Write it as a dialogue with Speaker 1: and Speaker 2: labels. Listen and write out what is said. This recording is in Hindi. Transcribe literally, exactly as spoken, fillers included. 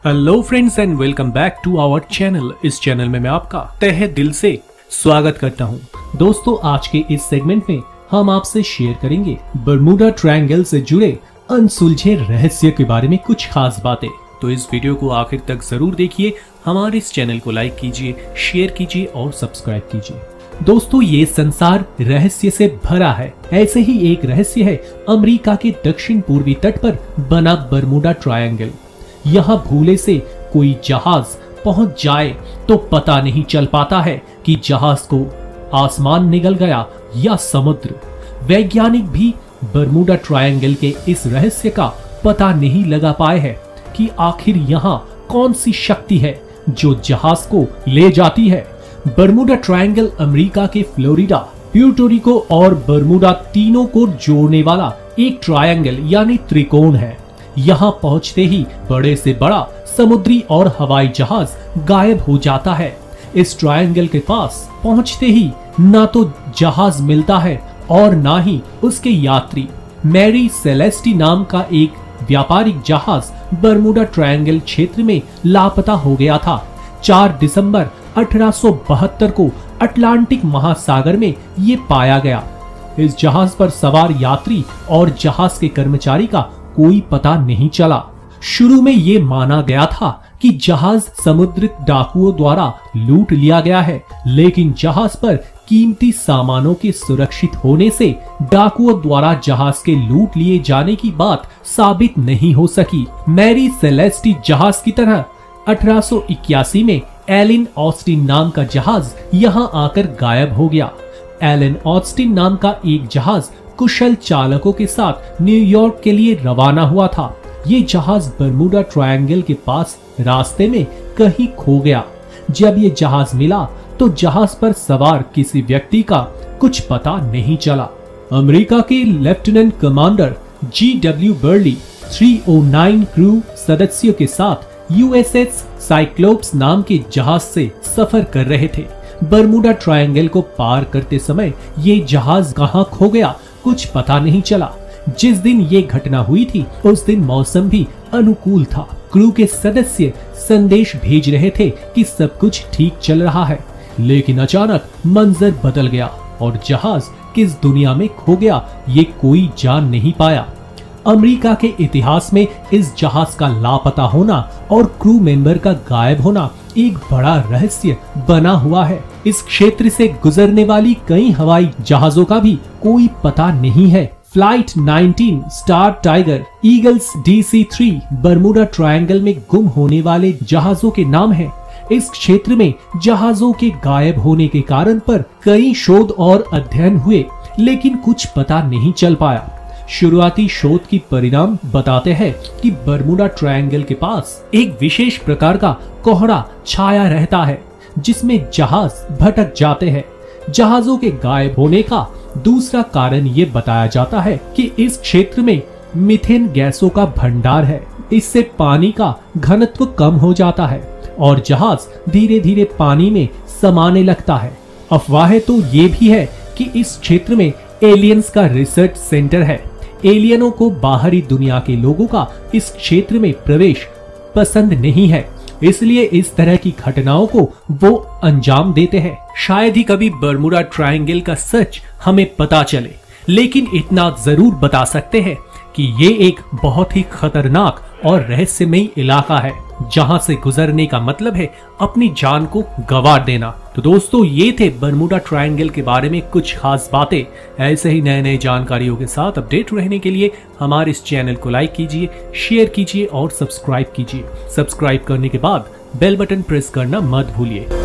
Speaker 1: Hello friends and welcome back to our channel. इस चैनल में मैं आपका तहे दिल से स्वागत करता हूं। दोस्तों, आज के इस सेगमेंट में हम आपसे शेयर करेंगे बरमूडा ट्रायंगल से जुड़े अनसुलझे रहस्य के बारे में कुछ खास बातें। तो इस वीडियो को आखिर तक जरूर देखिए, हमारे इस चैनल को लाइक कीजिए, शेयर कीजिए और सब्सक्राइब कीजिए। दोस्तों, ये संसार रहस्य से भरा है। ऐसे ही एक रहस्य है अमेरिका के दक्षिण पूर्वी तट पर बना बरमूडा ट्रायंगल। यहाँ भूले से कोई जहाज पहुंच जाए तो पता नहीं चल पाता है कि जहाज को आसमान निगल गया या समुद्र। वैज्ञानिक भी बरमूडा ट्रायंगल के इस रहस्य का पता नहीं लगा पाए हैं कि आखिर यहाँ कौन सी शक्ति है जो जहाज को ले जाती है। बरमूडा ट्रायंगल अमेरिका के फ्लोरिडा, प्यूर्टो और बरमूडा तीनों को जोड़ने वाला एक ट्रायंगल यानी त्रिकोण है। यहाँ पहुंचते ही बड़े से बड़ा समुद्री और हवाई जहाज गायब हो जाता है। इस ट्रायंगल के पास पहुंचते ही ना तो जहाज मिलता है और ना ही उसके यात्री। मैरी सेलेस्टी नाम का एक व्यापारिक जहाज बरमूडा ट्रायंगल क्षेत्र में लापता हो गया था। चार दिसंबर अठारह सौ बहत्तर को अटलांटिक महासागर में ये पाया गया। इस जहाज पर सवार यात्री और जहाज के कर्मचारी का कोई पता नहीं चला। शुरू में ये माना गया था कि जहाज समुद्री डाकुओं द्वारा लूट लिया गया है, लेकिन जहाज पर कीमती सामानों के सुरक्षित होने से डाकुओं द्वारा जहाज के लूट लिए जाने की बात साबित नहीं हो सकी। मैरी सेलेस्टी जहाज की तरह अठारह सौ इक्यासी में एलिन ऑस्टिन नाम का जहाज यहाँ आकर गायब हो गया। एलिन ऑस्टिन नाम का एक जहाज कुशल चालकों के साथ न्यूयॉर्क के लिए रवाना हुआ था। ये जहाज बरमूडा ट्रायंगल के पास रास्ते में कहीं खो गया। जब ये जहाज मिला तो जहाज पर सवार किसी व्यक्ति का कुछ पता नहीं चला। अमेरिका के lieutenant commander G W Burley तीन सौ नौ क्रू सदस्यों के साथ यूएसएस साइक्लोप्स नाम के जहाज से सफर कर रहे थे। बरमूडा ट्रायंगल को पार करते समय ये जहाज कहां खो गया कुछ पता नहीं चला। जिस दिन ये घटना हुई थी उस दिन मौसम भी अनुकूल था। क्रू के सदस्य संदेश भेज रहे थे कि सब कुछ ठीक चल रहा है, लेकिन अचानक मंजर बदल गया और जहाज किस दुनिया में खो गया ये कोई जान नहीं पाया। अमेरिका के इतिहास में इस जहाज का लापता होना और क्रू मेंबर का गायब होना एक बड़ा रहस्य बना हुआ है। इस क्षेत्र से गुजरने वाली कई हवाई जहाजों का भी कोई पता नहीं है। फ्लाइट उन्नीस, Star Tiger, Eagles D C three Bermuda triangle में गुम होने वाले जहाजों के नाम हैं। इस क्षेत्र में जहाजों के गायब होने के कारण पर कई शोध और अध्ययन हुए, लेकिन कुछ पता नहीं चल पाया। शुरुआती शोध की परिणाम बताते हैं कि बरमूडा ट्रायंगल के पास एक विशेष प्रकार का कोहरा छाया रहता है जिसमें जहाज भटक जाते हैं। जहाजों के गायब होने का दूसरा कारण ये बताया जाता है कि इस क्षेत्र में मीथेन गैसों का भंडार है। इससे पानी का घनत्व कम हो जाता है और जहाज धीरे धीरे पानी में समाने लगता है। अफवाह तो ये भी है कि इस क्षेत्र में एलियंस का रिसर्च सेंटर है। एलियनों को बाहरी दुनिया के लोगों का इस क्षेत्र में प्रवेश पसंद नहीं है, इसलिए इस तरह की घटनाओं को वो अंजाम देते हैं। शायद ही कभी बरमूडा ट्रायंगल का सच हमें पता चले, लेकिन इतना जरूर बता सकते हैं कि ये एक बहुत ही खतरनाक और रहस्यमयी इलाका है जहां से गुजरने का मतलब है अपनी जान को गंवा देना। तो दोस्तों, ये थे बरमूडा ट्रायंगल के बारे में कुछ खास बातें। ऐसे ही नए नए जानकारियों के साथ अपडेट रहने के लिए हमारे इस चैनल को लाइक कीजिए, शेयर कीजिए और सब्सक्राइब कीजिए। सब्सक्राइब करने के बाद बेल बटन प्रेस करना मत भूलिए।